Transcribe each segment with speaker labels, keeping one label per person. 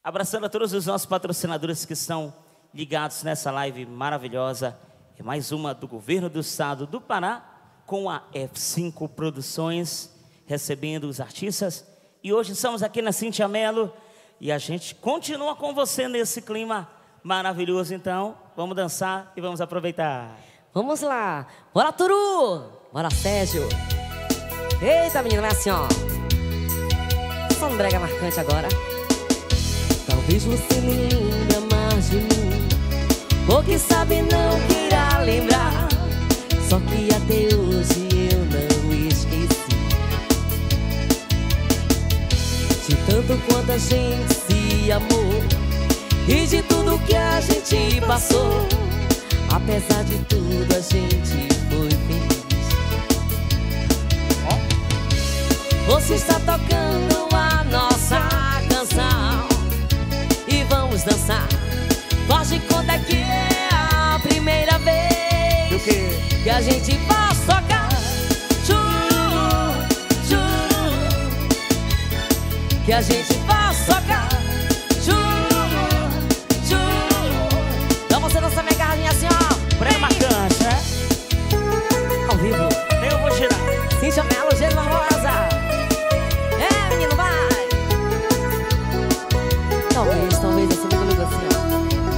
Speaker 1: Abraçando a todos os nossos patrocinadores que estão ligados nessa live maravilhosa. É mais uma do Governo do Estado do Pará, com a F5 Produções, recebendo os artistas. E hoje estamos aqui na Cíntia Mello e a gente continua com você nesse clima maravilhoso. Então, vamos dançar e vamos aproveitar.
Speaker 2: Vamos lá. Bora, Turu! Bora, Sérgio! Eita, menina, vai assim, ó. Só um brega marcante agora. Talvez você me lembre mais de mim, ou quem sabe não queira lembrar. Só que até hoje eu não esqueci de tanto quanto a gente se amou e de tudo que a gente passou. Apesar de tudo a gente foi feliz. Você está tocando a nossa canção e vamos dançar. Faz de conta que é a primeira vez que a gente vai tocar. Juro, juro que a gente vai tocar. Juro, juro. Então você dança minha garrinha assim, ó.
Speaker 1: Pré marcante, né?
Speaker 2: Ao vivo.
Speaker 1: Eu vou girar.
Speaker 2: Cíntia Mello, Gênio Barbosa. É, menino, vai. Talvez assim comigo assim, ó.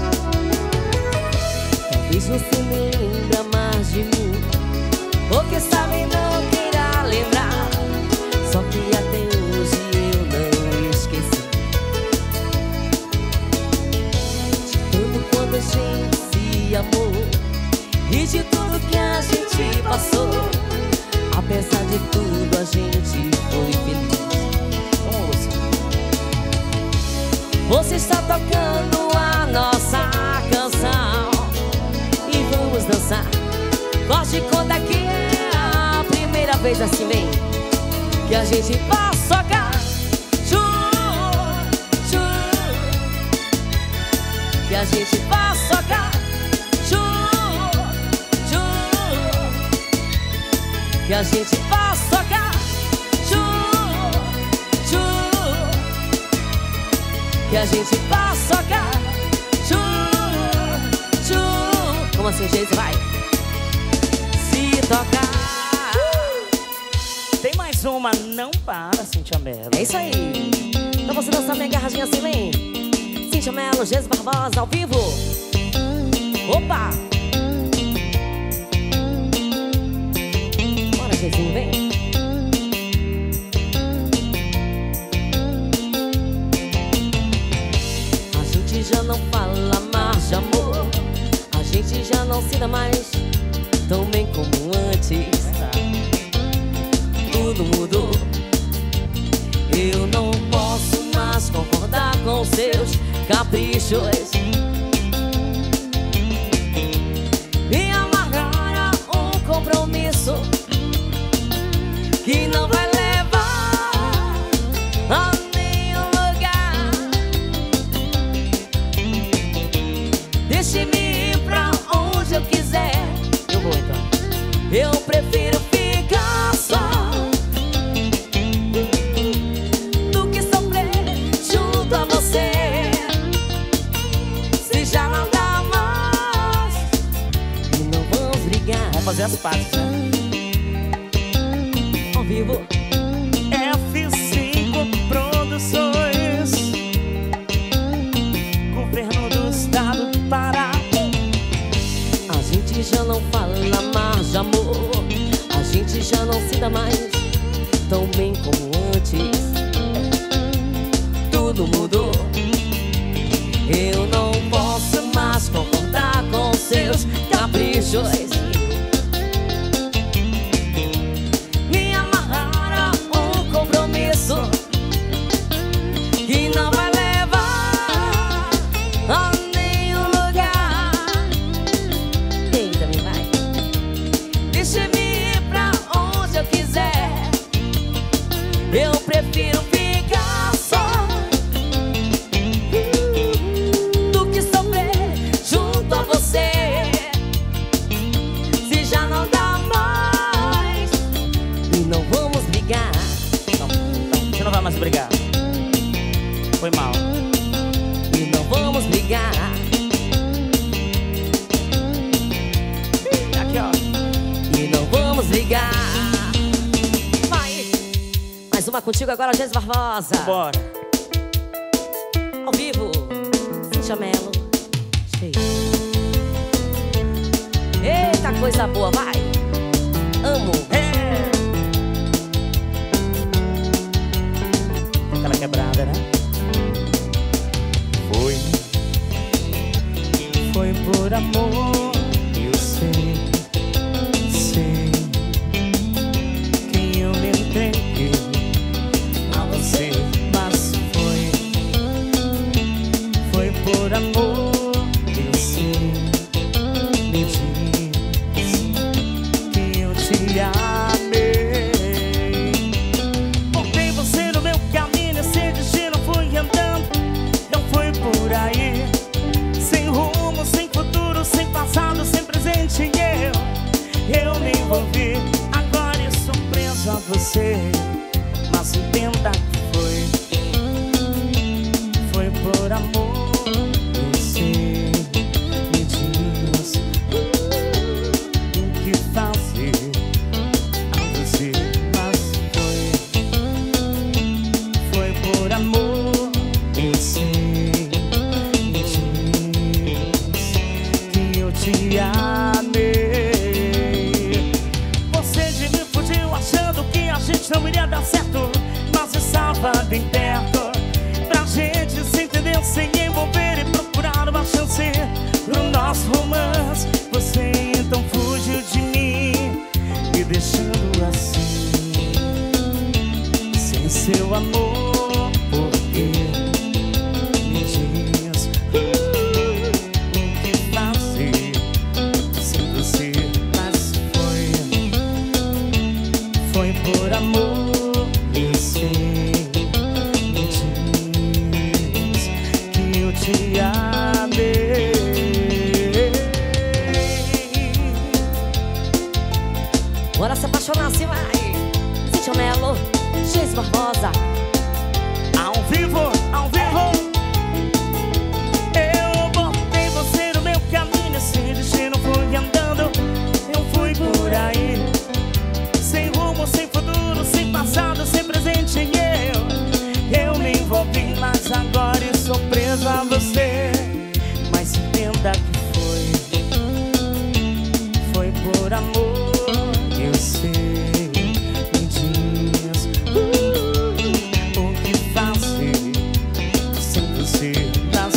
Speaker 2: Talvez você me lembra mais de mim, ou quem sabe não queira lembrar. Só que até hoje eu não esqueci de tudo quanto a gente se amou e de tudo que a gente passou. Apesar de tudo a gente foi feliz. Você está tocando a nossa canção e vamos dançar. Faz de conta que é a primeira vez, assim bem, que a gente vai tocar. Juro, juro que a gente vai tocar. Juro, juro que a gente vai tocar. Juro, juro que a gente vai tocar. Juro, juro. Como assim, gente? Vai se tocar.
Speaker 1: Tem mais uma, não para, Cíntia Mello.
Speaker 2: É isso aí. Então você dançar minha garraginha assim, vem. Cíntia Mello, Gênio Barbosa, ao vivo. Opa! Bora, Gênio, vem. A gente já não fala mais de amor, a gente já não se dá mais tão bem como antes. Tudo mudou. Eu não posso mais concordar com seus caprichos. Me amarrar a um compromisso que não vai levar a nenhum lugar. Deixe-me ir pra onde eu quiser. Eu vou então. Eu prefiro ficar só do que sofrer junto a você. Se já não dá mais e não vamos brigar.
Speaker 1: Vamos fazer as pazes, né?
Speaker 2: Ao vivo.
Speaker 1: F5 Produções, Governo do Estado do Pará.
Speaker 2: A gente já não fala mais de amor, a gente já não se dá mais tão bem como antes. Tudo mudou. Eu não posso mais concordar com seus caprichos. Me amarrar a um compromisso que não vai levar a nenhum lugar. Quem também vai? Deixe-me ir pra onde eu quiser. Eu prefiro ficar só do que sofrer junto a você. Se já não dá mais e não vamos brigar.
Speaker 1: Não, você não vai mais brigar. Foi mal.
Speaker 2: uma contigo agora, Gênesis Barbosa.
Speaker 1: Bora.
Speaker 2: Ao vivo, Cíntia Mello. Eita, coisa boa, vai. Amo.
Speaker 1: Aquela quebrada, né? Foi por amor, eu sei quem eu me entreguei a você, mas foi por amor, eu sei, me diz que eu te amei. Botei você no meu caminho, esse destino fui andando, eu fui por aí, sem rumo, sem futuro, sem passado, sem presente, eu me envolvi. Agora eu sou preso a você, mas entenda que foi por amor, eu sei, me diz o que fazer a você, mas foi por amor, eu sei, me diz que eu te amei. Você de mim fugiu achando que a gente não iria dar certo, mas estava bem perto pra gente se entender, sem envolver e procurar uma chance pro nosso romance. Você então fugiu de mim, me deixando assim, sem seu amor. Porque me diz o que fazer sem você, mas foi por amor, eu sei, me diz que eu te amei.
Speaker 2: Bora se apaixonar, se vai. Cíntia Mello, Gênesis Barbosa.
Speaker 1: Ao vivo, ao vivo. Eu botei você no meu caminho, esse destino fui andando, eu fui por aí, sem rumo, sem futuro, sem passado, sem presente, eu me envolvi, mas agora eu sou preso a você. Mas entenda que foi por amor, eu sei, me diz o que fazer sem você, mas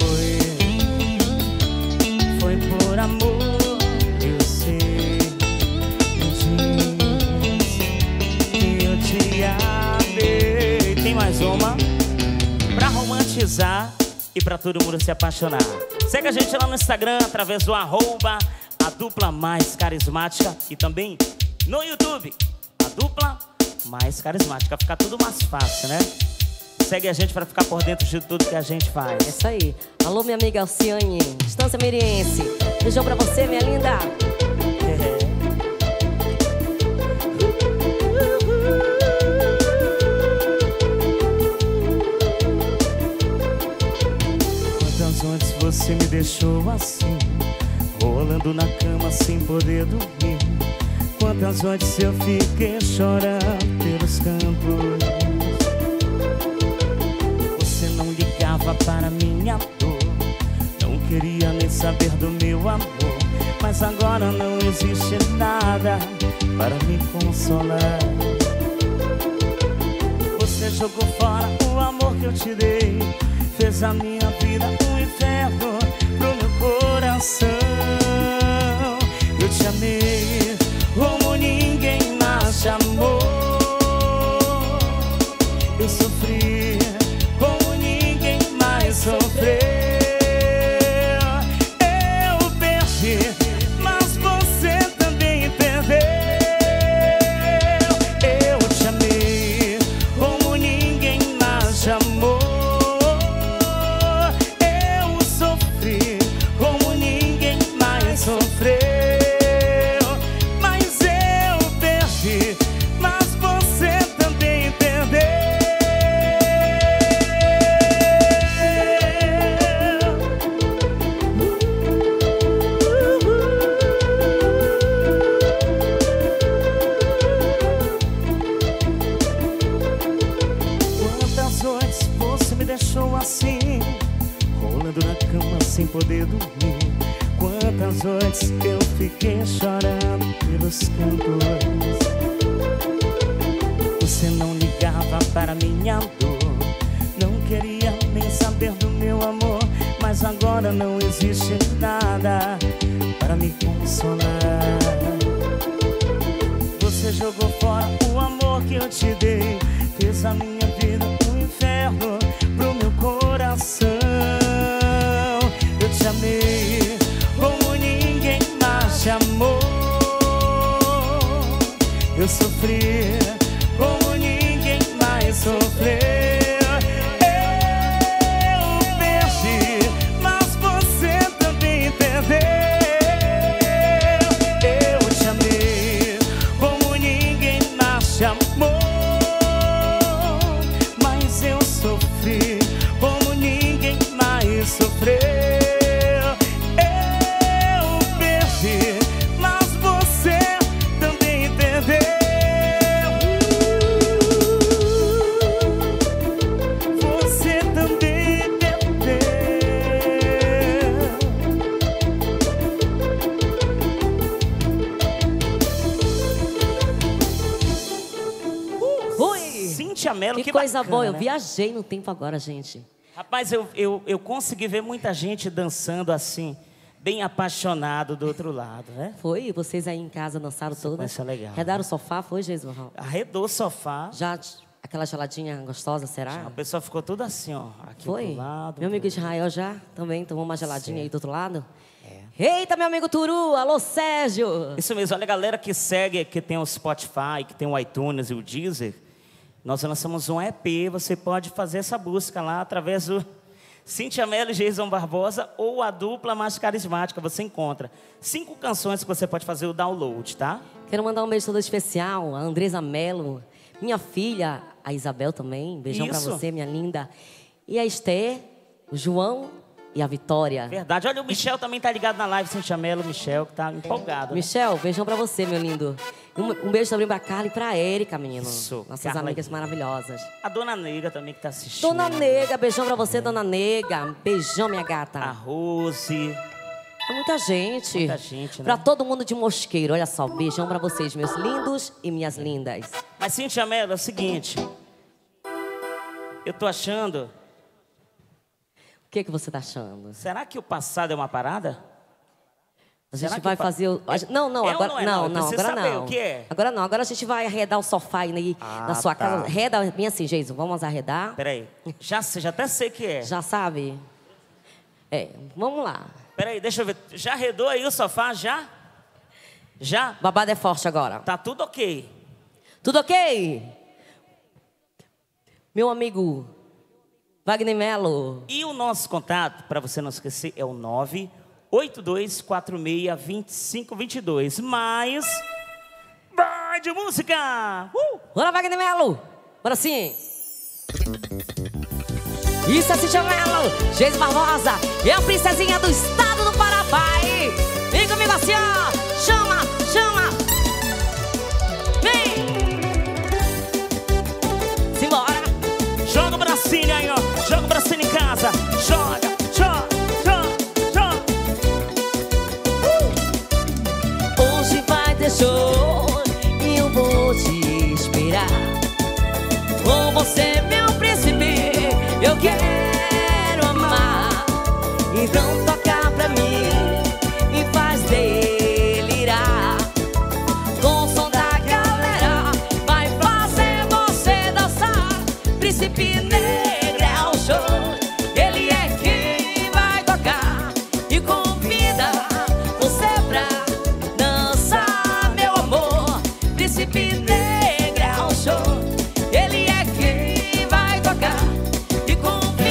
Speaker 1: foi por amor, eu sei, me diz que eu te amei. Tem mais uma pra romantizar e pra todo mundo se apaixonar. Segue a gente lá no Instagram através do @ a dupla mais carismática, e também no YouTube, a dupla mais carismática. Fica tudo mais fácil, né? Segue a gente pra ficar por dentro de tudo que a gente faz.
Speaker 2: É isso aí. Alô, minha amiga Alciane, Estância Miriense. Beijão pra você, minha linda.
Speaker 1: Quantas noites você me deixou assim, rolando na cama sem poder dormir. Quantas noites eu fiquei chorando pelos campos. Você não ligava para minha dor, não queria nem saber do meu amor. Mas agora não existe nada para me consolar. Você jogou fora o amor que eu te dei, fez a minha vida um inferno pro meu coração. Eu te amei como ninguém mais te amou. Eu sofri como ninguém mais sofreu. Eu perdi, mas você também perdeu. Eu te amei como ninguém mais te amou. Eu sofri assim, rolando na cama sem poder dormir. Quantas noites eu fiquei chorando pelos cantos. Você não ligava para minha dor, não queria nem saber do meu amor. Mas agora não existe nada para me consolar. Você jogou fora o amor que eu te dei, fez a minha vida um inferno pro meu coração. Eu te amei como ninguém mais te amou. Eu sofri como ninguém mais sofreu. Eu perdi, mas você também perdeu. Eu te amei como ninguém mais te amou. Mas eu sofri como ninguém mais sofreu. Eu perdi, mas você também perdeu. Você também perdeu.
Speaker 2: Ui!
Speaker 1: Cíntia Mello,
Speaker 2: Que
Speaker 1: que
Speaker 2: coisa
Speaker 1: bacana,
Speaker 2: boa, eu
Speaker 1: né?
Speaker 2: viajei no tempo agora, gente.
Speaker 1: Rapaz, eu consegui ver muita gente dançando assim, bem apaixonado do outro lado, né?
Speaker 2: Foi? Vocês aí em casa dançaram todas?
Speaker 1: Sequência legal.
Speaker 2: Redaram o sofá, foi, Jesus?
Speaker 1: Arredou o sofá.
Speaker 2: Já aquela geladinha gostosa, será?
Speaker 1: A pessoa ficou tudo assim, ó. Aqui
Speaker 2: Foi?
Speaker 1: do lado.
Speaker 2: Meu amigo Israel já também tomou uma geladinha aí do outro lado? Eita, meu amigo Turu! Alô, Sérgio!
Speaker 1: Isso mesmo, olha a galera que segue, que tem o Spotify, que tem o iTunes e o Deezer. Nós lançamos um EP, você pode fazer essa busca lá através do Cíntia Mello e Jason Barbosa ou a dupla mais carismática. Você encontra 5 canções que você pode fazer o download, tá?
Speaker 2: Quero mandar um beijo todo especial a Andresa Mello, minha filha, a Isabel também. Beijão pra
Speaker 1: Isso.
Speaker 2: você, minha linda. E a Esther, o João e a Vitória.
Speaker 1: Verdade. Olha, o Michel também tá ligado na live, Cíntia Mello, o Michel, que tá empolgado. Né?
Speaker 2: Michel, beijão pra você, meu lindo. Um beijo também pra Carla e pra Érica, menino.
Speaker 1: Isso,
Speaker 2: Nossas
Speaker 1: Carla
Speaker 2: amigas
Speaker 1: e-
Speaker 2: maravilhosas.
Speaker 1: A Dona Nega também que tá assistindo.
Speaker 2: Dona Nega, beijão pra você, Dona Nega. Beijão, minha gata.
Speaker 1: A Rose.
Speaker 2: É muita gente.
Speaker 1: Muita gente, né?
Speaker 2: Pra todo mundo de Mosqueiro, olha só. Beijão pra vocês, meus lindos e minhas lindas.
Speaker 1: Mas, Cíntia Mello, é o seguinte. Eu tô achando...
Speaker 2: O que você tá achando?
Speaker 1: Será que o passado é uma parada?
Speaker 2: A
Speaker 1: Será
Speaker 2: gente
Speaker 1: que
Speaker 2: vai
Speaker 1: o pa-
Speaker 2: fazer... Não,
Speaker 1: É ou
Speaker 2: agora
Speaker 1: não é,
Speaker 2: não,
Speaker 1: não?
Speaker 2: não,
Speaker 1: Precisa
Speaker 2: agora
Speaker 1: saber
Speaker 2: não.
Speaker 1: o que é.
Speaker 2: Agora não, agora a gente vai arredar o sofá aí na sua
Speaker 1: tá.
Speaker 2: casa. Arreda bem assim, Jason, vamos arredar.
Speaker 1: Peraí. Já até sei que é.
Speaker 2: Já sabe? É, vamos lá.
Speaker 1: Peraí, deixa eu ver. Já arredou aí o sofá? Já? Já?
Speaker 2: Babado é forte agora.
Speaker 1: Tá tudo ok.
Speaker 2: Tudo ok? Meu amigo Wagner Mello.
Speaker 1: E o nosso contato, para você não esquecer, é o 982462522. Mas... Vai de música!
Speaker 2: Bora, Wagner Mello! Bora sim! Isso é Cíntia Mello, Geis Barbosa, é a princesinha do estado do Paraguai. Vem comigo assim, ó. Chama, chama. Vem! Simbora!
Speaker 1: Joga o bracinho aí, ó. Joga o bracinho em casa. Joga, joga, joga, joga.
Speaker 2: Hoje vai ter show e eu vou te esperar. Com você, meu príncipe, eu quero amar. Então toca pra mim e faz delirar. Com o som da galera vai fazer você dançar. Príncipe Negro é o show, ele é quem vai tocar e convida você pra dançar, meu amor. Príncipe Negro é o show, ele é quem vai tocar e convida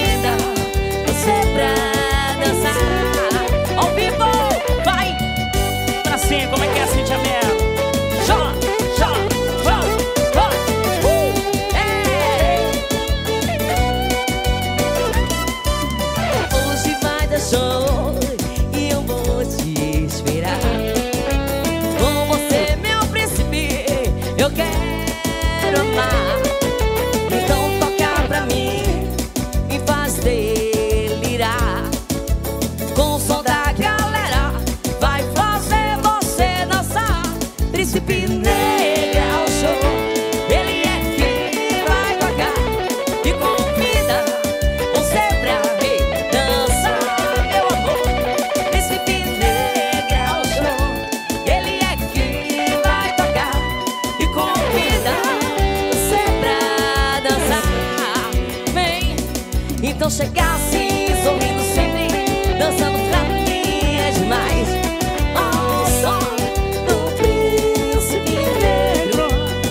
Speaker 2: Então chega assim, sorrindo sempre, dançando pra mim é demais. Ao som do príncipe negro,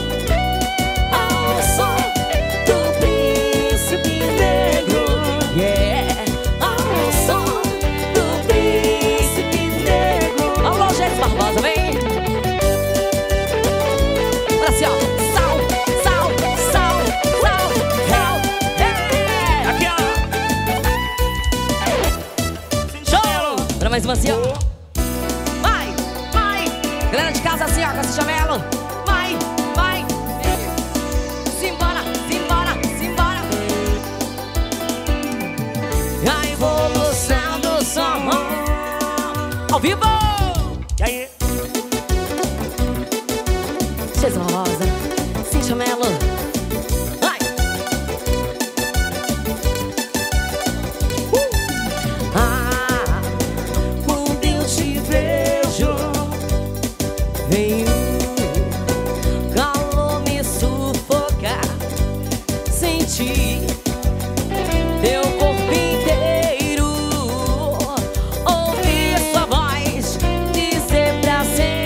Speaker 2: ao som do príncipe negro, yeah. Ao som do príncipe negro. Alô, Jéssica Barbosa, vem. Olha assim, ó. Sal, sal, sal, sal, sal, yeah.
Speaker 1: Aqui, ó.
Speaker 2: Show! Pra mais uma assim, ó. Vai, vai. Galera de casa assim, ó, com a Cincha-Melo. Vai, vai. Simbora, simbora, simbora. A evolução do som. Ao vivo!
Speaker 1: E aí?
Speaker 2: Jéssica Rosa, Cincha-Melo. Vai! Quando eu te vejo, vem um calor me sufocar. Senti teu corpo inteiro, ouvir sua voz dizer pra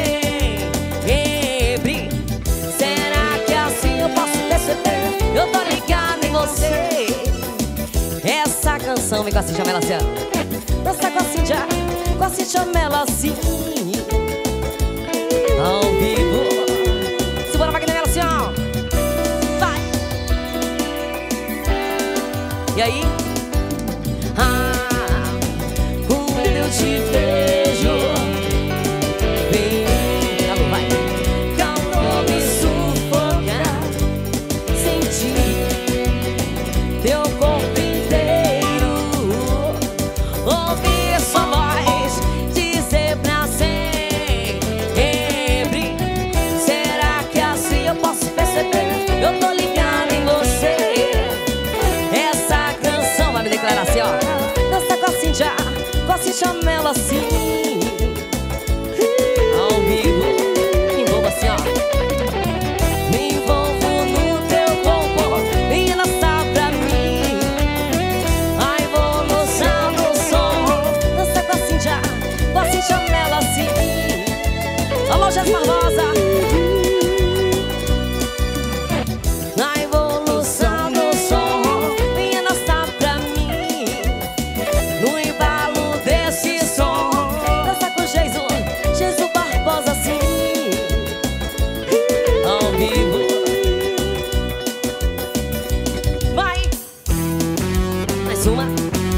Speaker 2: sempre. Será que assim eu posso perceber? Eu tô ligado em você. Essa canção vem com a Cincha-Melo assim, ó. Dança com a Cincha-Melo assim, ao vivo. Simbora, Wagner, assim, ó. Vai! E aí? Quando eu te vejo, vem calor, vai. Calor me sufocar. Senti teu corpo inteiro, ouvir sua voz dizer pra sempre. Será que assim eu posso perceber? Eu tô ligado em você. Essa canção vai me declarar assim, ó. Dança com a Cincha-Melo assim, ao vivo. Me envolvo assim, ó. Me envolvo no teu corpo, vem dançar pra mim. A evolução do som. Dança com a Cincha-Melo assim. Alô, Jéssica Barbosa. Na evolução do som, venha dançar pra mim. No embalo desse som, dança com Jesus Barbosa assim, ao vivo. Vai! Mais uma.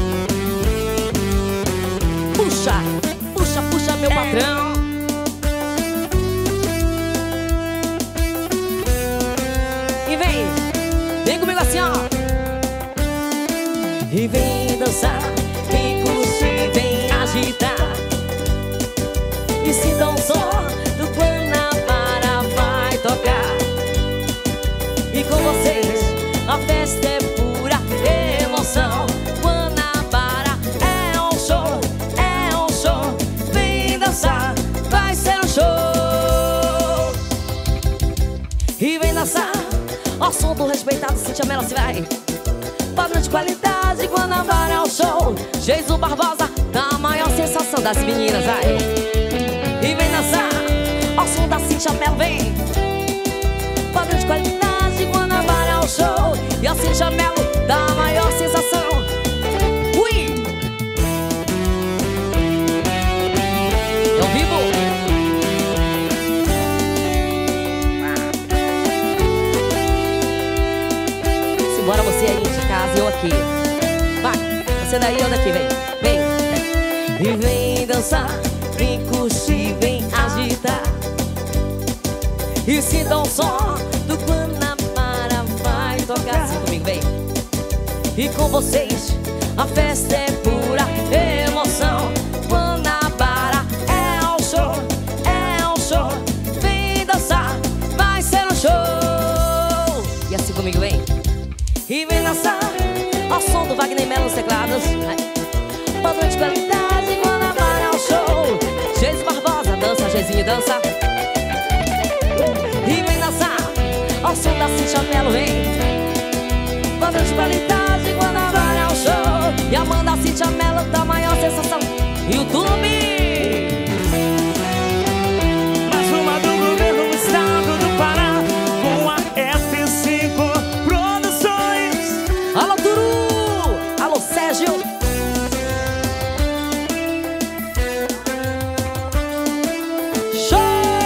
Speaker 2: Puxa, puxa, puxa, meu patrão. E vem comigo assim, ó. E vem dançar, vem curtir, vem agitar. E se dá um som do Guanabara vai tocar. E com vocês a festa é pura emoção. Guanabara é um show, é um show. Vem dançar, vai ser um show. E vem dançar ao som do respeitado Cincha-Melo, se vai. Padrão de qualidade, Guanabara é o show. Jesus Barbosa, da maior sensação das meninas, vai. E vem dançar ao som da Cincha-Melo, vem. Padrão de qualidade, Guanabara é o show. E a Cincha-Melo, da maior sensação. Ui! É ao vivo. Simbora, você aí de casa e eu aqui. Vai, você daí, eu daqui, vem, vem. E vem dançar, vem curtir, vem agitar. E se dá um som do Guanabara vai tocar. Assim comigo, vem. E com vocês a festa é pura emoção. Guanabara é um show, é um show. Vem dançar, vai ser um show. E assim comigo, vem. E vem dançar ao som do Wagner Melo nos teclados. Padrão de qualidade, Guanabara é um show. Jesus Barbosa, dança, Geizinho, dança. E vem dançar ao som da Cincha-Melo, vem. Padrão de qualidade, Guanabara é um show. E Amanda Cintia Mello da maior sensação YouTube.
Speaker 1: Mais uma do governo do estado do Pará, com a F5 Produções.
Speaker 2: Alô, Turu! Alô, Sérgio! Show!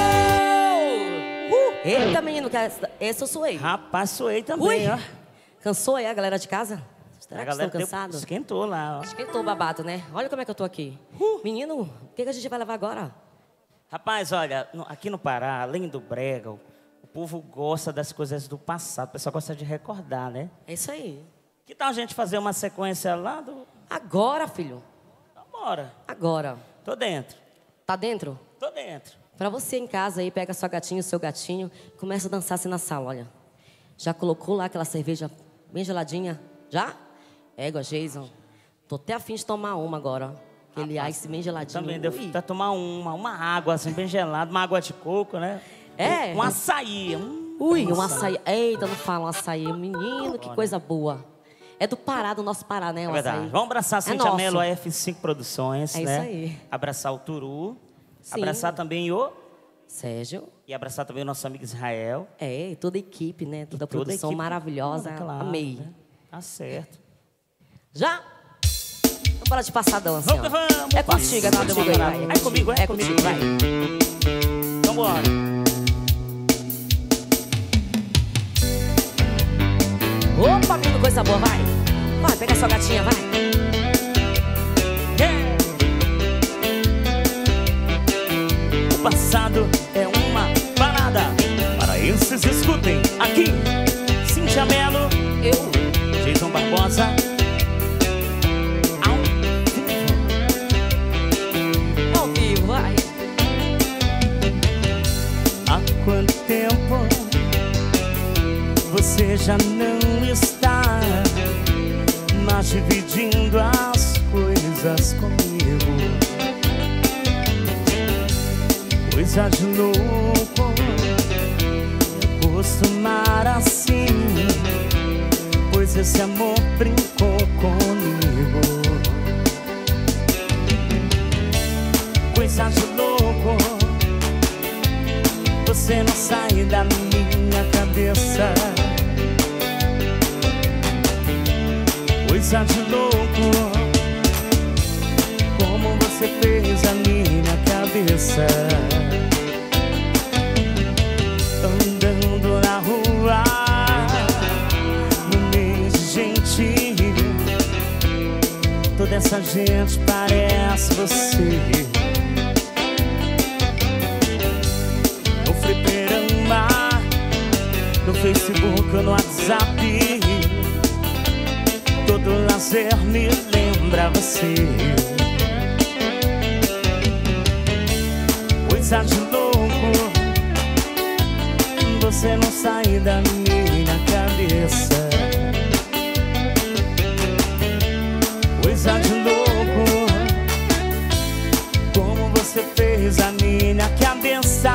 Speaker 2: Eita, menino, esse eu suei.
Speaker 1: Rapaz, suei também, ó.
Speaker 2: Cansou aí a galera de casa? Será
Speaker 1: A
Speaker 2: que
Speaker 1: galera
Speaker 2: estão cansados?
Speaker 1: esquentou lá, ó.
Speaker 2: Esquentou o babado, né? Olha como é que eu tô aqui. Menino, o que a gente vai levar agora?
Speaker 1: Rapaz, olha, aqui no Pará, além do brega, o povo gosta das coisas do passado. O pessoal gosta de recordar, né?
Speaker 2: É isso aí.
Speaker 1: Que tal a gente fazer uma sequência lá do...
Speaker 2: Agora, filho.
Speaker 1: Então, bora.
Speaker 2: Agora.
Speaker 1: Tô dentro.
Speaker 2: Tá dentro?
Speaker 1: Tô dentro.
Speaker 2: Pra você em casa aí, pega sua gatinha, seu gatinho, começa a dançar assim na sala, olha. Já colocou lá aquela cerveja bem geladinha? Já? Égua, Jason. Tô até afim de tomar uma agora, ó. Aquele ice bem geladinho.
Speaker 1: Também deu pra tomar uma água assim bem gelada, uma água de coco, né?
Speaker 2: É?
Speaker 1: Um açaí.
Speaker 2: Um açaí. Eita, não fala um açaí. Menino, que coisa boa. É do Pará, do nosso Pará, né?
Speaker 1: É verdade.
Speaker 2: Açaí.
Speaker 1: Vamos abraçar a Cintia Mello, a F5 Produções,
Speaker 2: É
Speaker 1: né?
Speaker 2: isso aí.
Speaker 1: Abraçar o Turu.
Speaker 2: Sim.
Speaker 1: Abraçar também o...
Speaker 2: Sérgio.
Speaker 1: E abraçar também o nosso amigo Israel.
Speaker 2: É, e toda a equipe, né? Toda a
Speaker 1: Toda
Speaker 2: produção
Speaker 1: equipe.
Speaker 2: maravilhosa.
Speaker 1: Claro,
Speaker 2: Amei.
Speaker 1: né? Tá certo.
Speaker 2: Já? Vamos parar de passar a dança.
Speaker 1: Vamos, vamos.
Speaker 2: É contigo, é contigo aí, vai.
Speaker 1: É comigo,
Speaker 2: É contigo, vai.
Speaker 1: Então bora.
Speaker 2: Opa, menino, coisa boa, vai. Vai, pega sua gatinha, vai.
Speaker 1: Yeah. O passado é uma parada. Paraenses, escutem aqui. Cintia Mello,
Speaker 2: Eu.
Speaker 1: Jason Barbosa.
Speaker 2: Ao vivo, vai.
Speaker 1: Há quanto tempo você já não está mais dividindo as coisas comigo? Coisa de louco acostumar assim, pois esse amor brincou comigo. Coisa de louco, você não sai da minha cabeça. Coisa de louco, como você fez a minha cabeça. Andando na rua, no meio de gente, toda essa gente parece você. No fliperama, no Facebook, no WhatsApp, todo lazer me lembra você. Coisa de louco, você não sai da minha cabeça. Coisa de louco, como você fez a minha cabeça.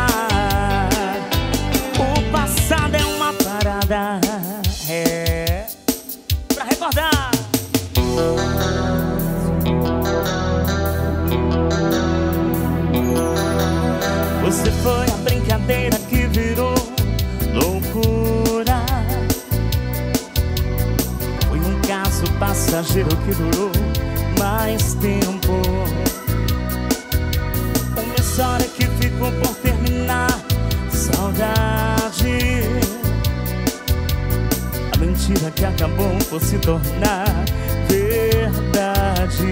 Speaker 1: O passado é uma parada, é pra recordar. Você foi a brincadeira que virou loucura. Foi um caso passageiro que durou mais tempo. Uma história que ficou por terminar. Saudade, a mentira que acabou por se tornar verdade.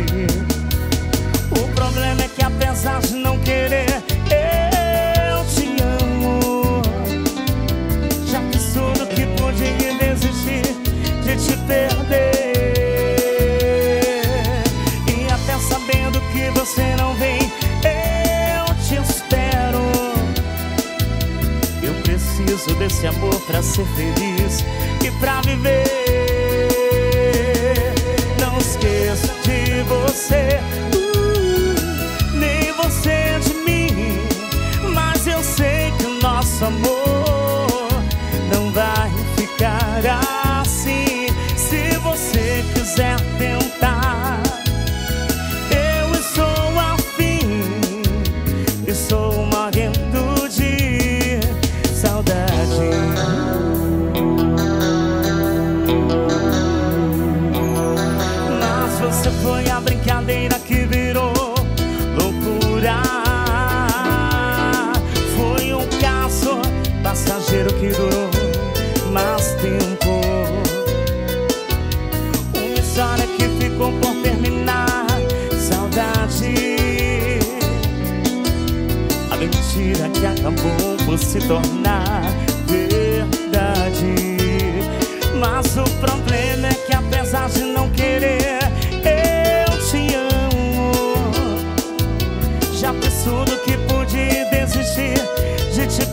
Speaker 1: O problema é que apesar de não querer, eu te amo. Já fiz tudo que pude e desisti de te perder. E até sabendo que você não vem, eu te espero. Eu preciso desse amor pra ser feliz e pra viver. Não esqueça de você, nem você de mim. Mas eu sei que o nosso amor não vai ficar assim. Se você quiser tentar Foi a brincadeira que virou loucura. Foi um caso passageiro que durou mais tempo. Uma história que ficou por terminar. Saudade, a mentira que acabou por se tornar verdade. Mas o problema é que apesar de não querer, eu te amo. Já fiz tudo que pude desistir de te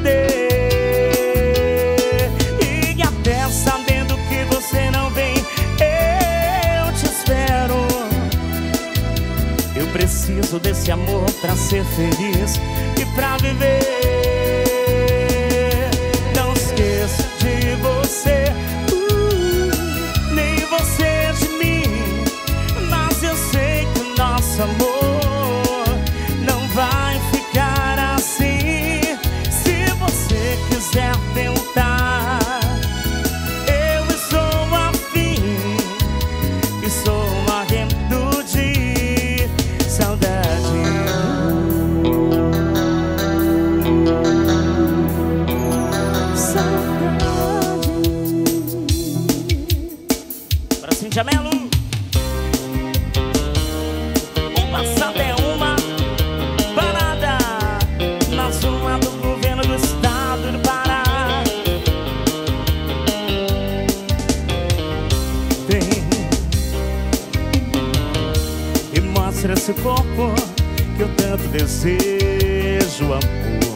Speaker 1: perder. E até sabendo que você não vem, eu te espero. Eu preciso desse amor pra ser feliz e pra viver. Não esqueça de você, nem você de mim. Mas eu sei que o nosso amor não vai ficar assim. Se você quiser tentar, eu estou afim. Estou morrendo de saudade. Para Cíntia Melo. O passado é uma parada, mais uma do governo do estado do Pará. Vem e mostra esse corpo que eu tanto desejo, amor.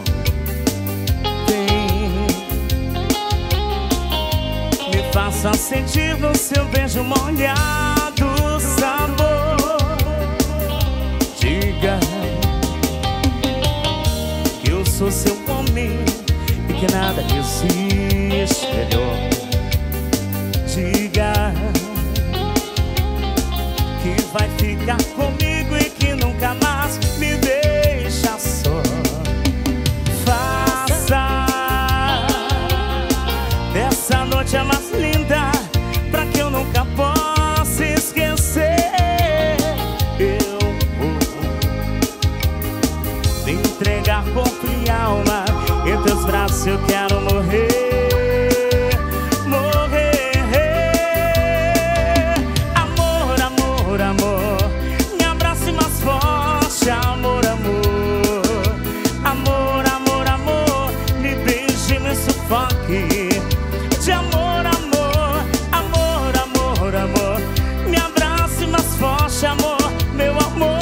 Speaker 1: Faça sentir no seu beijo molhado o sabor. Diga que eu sou seu homem e que nada existe melhor. Diga que vai ficar comigo e que nunca mais me deixa só. Faça dessa noite a mais linda, pra que eu nunca possa esquecer. Eu vou me entregar corpo e alma, em teus braços eu quero morrer, morrer. Amor, amor, amor, me abrace mais forte. Amor, amor, amor, amor, amor, me beije, me sufoque. De amor, amor, amor, amor, amor, me abrace mais forte, amor, meu amor.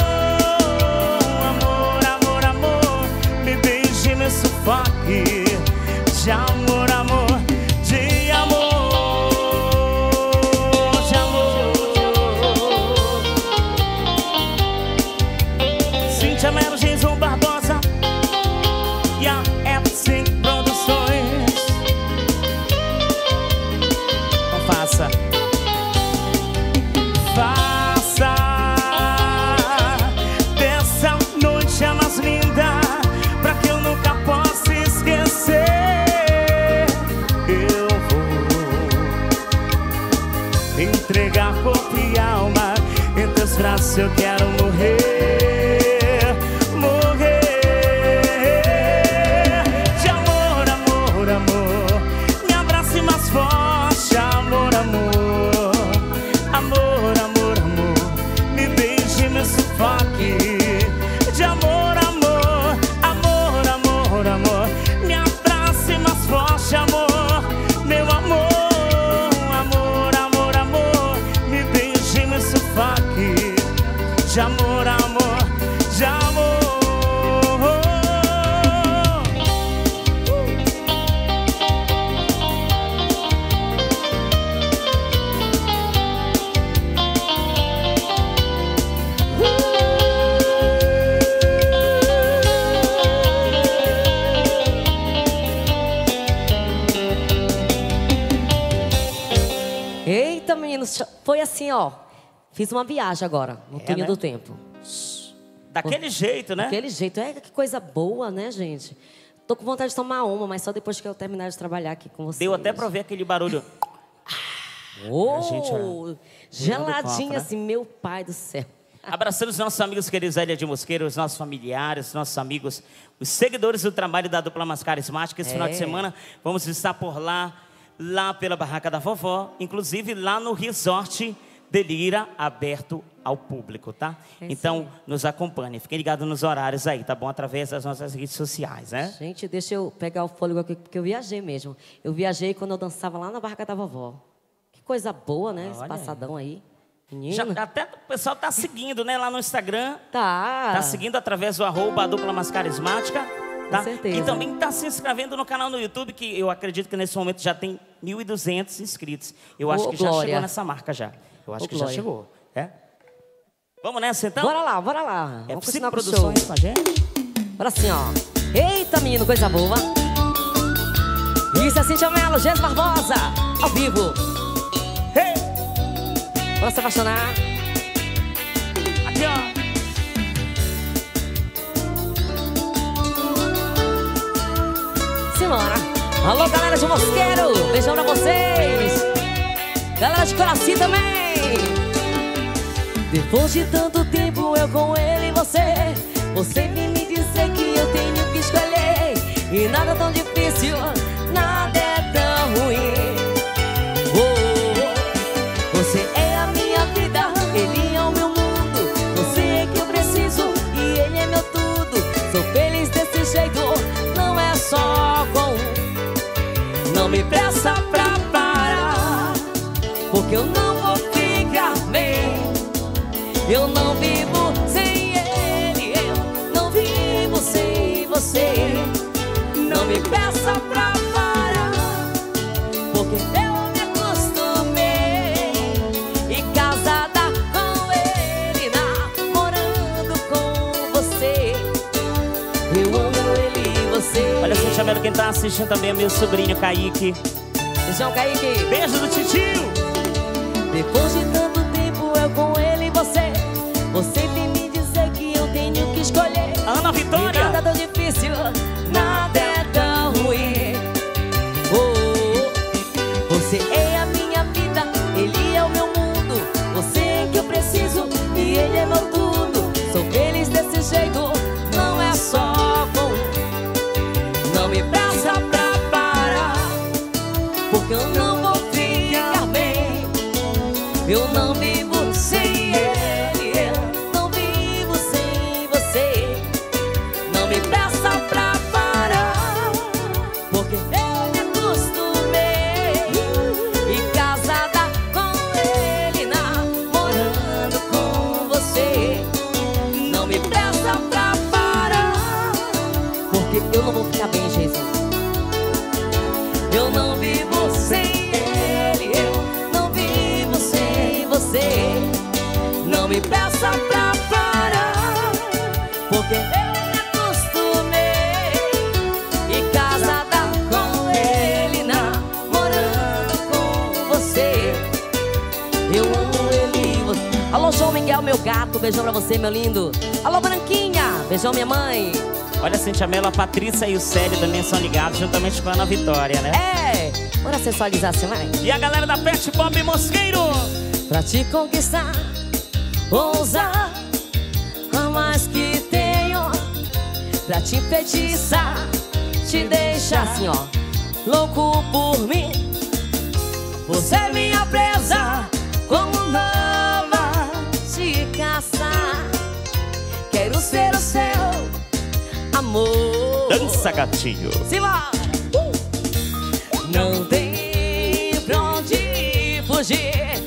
Speaker 1: Amor, amor, amor, me beije, me sufoque. De amor, amor, de amor, de amor. Cíntia Melo, Jason Barbosa e a F5 Produções. Faça, faça dessa noite a mais linda, pra que eu nunca possa esquecer. Eu vou entregar corpo e alma, em teus braços eu quero morrer, morrer. De amor, amor, amor, me abrace mais forte. Amor, amor, amor, amor, amor, me beije, me sufoque. De amor, amor, amor, amor, amor, me abrace mais forte. Amor, meu amor. Amor, amor, amor, me beije, me sufoque. De amor, amor, de amor.
Speaker 2: Eita, meninos, foi assim, ó. Fiz uma viagem agora, no túnel do tempo.
Speaker 1: Daquele jeito, né?
Speaker 2: Daquele jeito. É, que coisa boa, né, gente? Tô com vontade de tomar uma, mas só depois que eu terminar de trabalhar aqui com vocês.
Speaker 1: Deu até pra ver aquele barulho.
Speaker 2: Geladinha assim, meu pai do céu.
Speaker 1: Abraçando os nossos amigos queridos da Ilha de Mosqueiro, os nossos familiares, os nossos amigos, os seguidores do trabalho da dupla mais carismática. Esse final de semana vamos estar por lá pela Barraca da Vovó, inclusive lá no Resort Delira, aberto ao público, tá? Então, nos acompanhem, fiquem ligados nos horários aí, tá bom? Através das nossas redes sociais, né?
Speaker 2: Gente, deixa eu pegar o fôlego aqui, porque eu viajei mesmo. Eu viajei quando eu dançava lá na Barraca da Vovó. Que coisa boa, né? Esse passadão aí.
Speaker 1: Já, até o pessoal tá seguindo, né? Lá no Instagram.
Speaker 2: Tá
Speaker 1: seguindo através do @, a dupla mais carismática. Tá?
Speaker 2: Com certeza.
Speaker 1: E também tá se inscrevendo no canal no YouTube, que eu acredito que nesse momento já tem 1.200 inscritos. Eu acho que já chegou nessa marca já. Eu acho que já chegou. Vamos nessa então?
Speaker 2: Bora lá. Vamos continuar pro show.
Speaker 1: Produções com a gente.
Speaker 2: Bora assim, ó. Eita, menino, coisa boa. Isso é Cíntia Mello, Gés Barbosa, ao vivo. Bora se apaixonar.
Speaker 1: Aqui, ó.
Speaker 2: Simbora. Alô, galera de Mosqueiro. Beijão pra vocês. Galera de Coraci também. Depois de tanto tempo eu com ele e você vem me dizer que eu tenho que escolher. E nada tão difícil, nada é tão ruim. Você é a minha vida, ele é o meu mundo. Você é que eu preciso e ele é meu tudo. Sou feliz desse jeito, não é só com um. Não me peça pra parar, porque eu não vou ficar bem. Eu não vivo sem ele, eu não vivo sem você. Não me peça pra parar, porque eu me acostumei. E casada com ele, namorando com você. Eu amo ele e você.
Speaker 1: Olha, Cíntia Mello, quem tá assistindo também é meu sobrinho Kaique.
Speaker 2: Beijão, Kaique.
Speaker 1: Beijo do titio.
Speaker 2: Depois de tanto tempo eu com ele e você vem me dizer que eu tenho que escolher.
Speaker 1: Ana Vitória.
Speaker 2: E nada tão difícil, nada é tão ruim. Você é a minha vida, ele é o meu mundo. Você é que eu preciso e ele é meu tudo. Sou feliz desse jeito, não é só com. Não me peça pra parar, porque eu não vou ficar bem. Eu não vivo sem ele, eu não vivo sem você. Não me peça pra parar, porque eu me acostumei. E casada com ele, namorando com você. Não me peça pra parar, porque eu não vou ficar bem, Jesus. Eu não vivo sem ele, eu não vivo sem você. Não me peça pra parar, porque eu me acostumei. E casada com ele, namorando com você. Eu amo ele e você. Alô, João Miguel, meu gato, beijão pra você, meu lindo. Alô, Branquinha, beijão, minha mãe.
Speaker 1: Olha, Cíntia Mello, a Patrícia e o Célio também são ligados, juntamente com a Ana Vitória, né?
Speaker 2: Bora sensualizar assim, vai.
Speaker 1: E a galera da Pet Pop Mosqueiro.
Speaker 2: Pra te conquistar, ousar, a mais que tenho. Pra te enfeitiçar, te deixar assim, ó, louco por mim. Você é minha presa, como nova, te caçar. Quero ser o seu amor.
Speaker 1: Dança, gatinho.
Speaker 2: Simbora! Não tem pra onde fugir.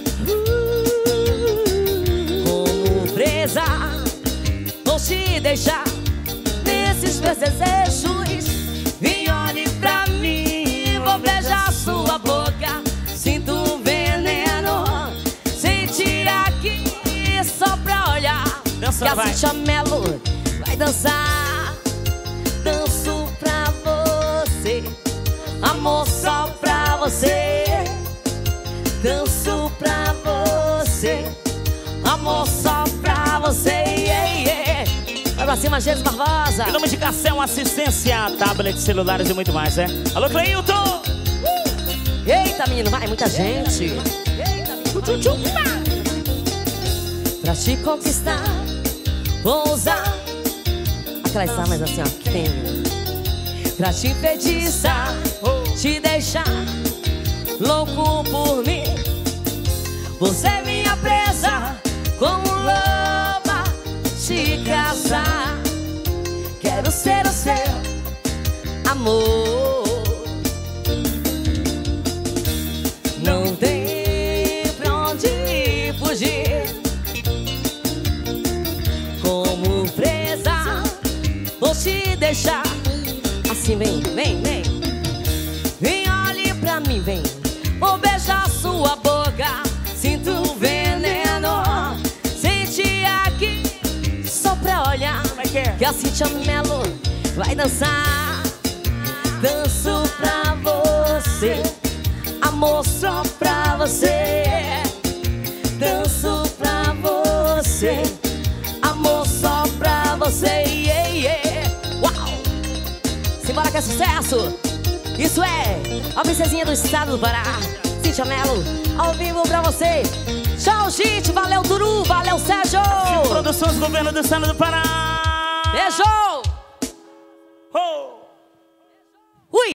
Speaker 2: Como presa, vou te deixar nesses meus desejos. E olhe pra mim, vou beijar sua boca. Sinto um veneno, sentir aqui só pra olhar.
Speaker 1: Dança,
Speaker 2: que a
Speaker 1: vai.
Speaker 2: Cíntia Mello vai dançar. Danço pra você, amor, só pra você. Danço pra você, amor, só pra você. Vai pra cima, Gés Barbosa.
Speaker 1: Em nome de Cassel, assistência, tablet, celulares e muito mais, né? Alô, Cleilton!
Speaker 2: Eita, menino, vai, muita gente. Pra te conquistar, vou usar aquelas armas assim, ó, que tem. Pra te enfeitiçar, te deixar louco por mim. Você é minha presa, como loba te caçar. Quero ser o seu amor. Não tem pra onde fugir. Como presa, vou te deixar. Assim, vem, vem, vem. Vem, olhe pra mim, vem. Vou beijar sua boca. Sinto o veneno. Sente aqui, só pra olhar. Que a Cíntia Mello vai dançar. Danço pra você, amor, só pra você. Danço pra você, amor, só pra você. Yeah, yeah. Uau! Simbora que é sucesso! Isso é a princesinha do estado do Pará, Cíntia Mello, ao vivo pra você. Tchau, gente! Valeu, Turu! Valeu, Sérgio!
Speaker 1: Produções Governo do Estado do Pará!
Speaker 2: Beijo!
Speaker 1: Oh!